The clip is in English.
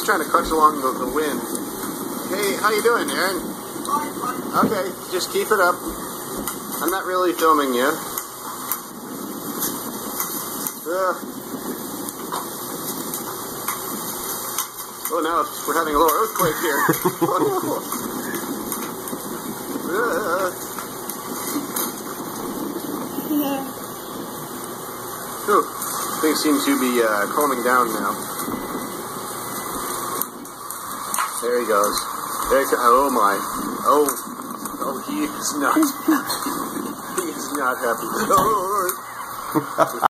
trying to crunch along the wind. Hey, how you doing, Aaron? Okay, just keep it up. I'm not really filming you. Oh, now we're having a little earthquake here. Things seem to be calming down now. There he goes. There he goes. Oh my. Oh, he is not. He is not happy. Oh.